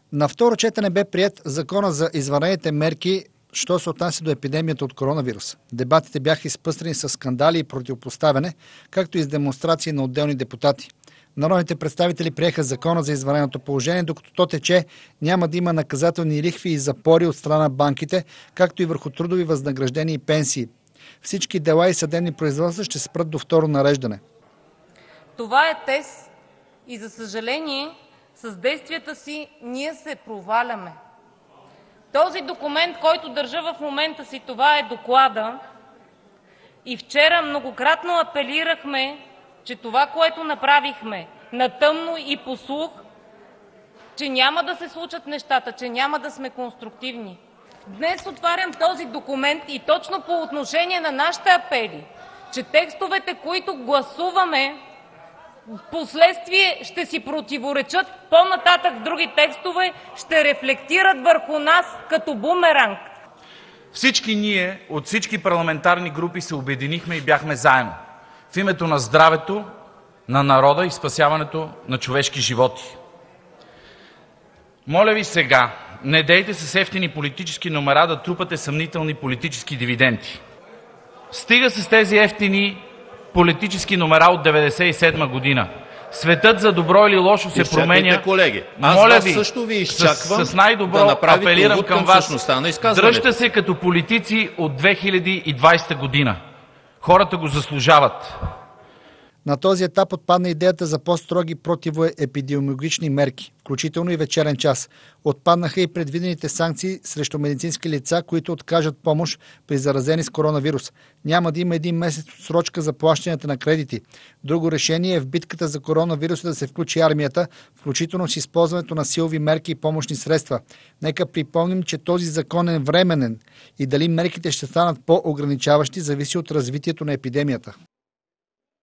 На второ четене бе приет закона за извънредните мерки, що се отнася до епидемията от коронавирус. Дебатите бяха изпъстрени с скандали и противопоставяне, както и с демонстрации на отделни депутати. Народните представители приеха закона за извънредното положение, докато то тече, няма да има наказателни лихви и запори от страна на банките, както и върху трудови възнаграждения и пенсии. Всички дела и съдебни производства ще спрат до второ нареждане. Това е тест и, за съжаление, с действията си ние се проваляме. Този документ, който държа в момента си, това е доклада. И вчера многократно апелирахме, че това, което направихме на тъмно и по слух, че няма да се случат нещата, че няма да сме конструктивни. Днес отварям този документ и точно по отношение на нашите апели, че текстовете, които гласуваме, впоследствие ще си противоречат по-нататък в други текстове, ще рефлектират върху нас като бумеранг. Всички ние от всички парламентарни групи се обединихме и бяхме заедно в името на здравето на народа и спасяването на човешки животи. Моля ви сега, не дейте с евтини политически номера да трупате съмнителни политически дивиденти. Стига с тези евтини политически номера от 1997 година. Светът за добро или лошо се променя. Колеги. Моля ви, също ви изчаквам с най-добро да апелирам към вас. Дръжте се като политици от 2020 година. Хората го заслужават. На този етап отпадна идеята за по-строги противоепидемиологични мерки, включително и вечерен час. Отпаднаха и предвидените санкции срещу медицински лица, които откажат помощ при заразени с коронавирус. Няма да има един месец отсрочка за плащанията на кредити. Друго решение е в битката за коронавируса да се включи армията, включително с използването на силови мерки и помощни средства. Нека припомним, че този закон е временен и дали мерките ще станат по-ограничаващи, зависи от развитието на епидемията.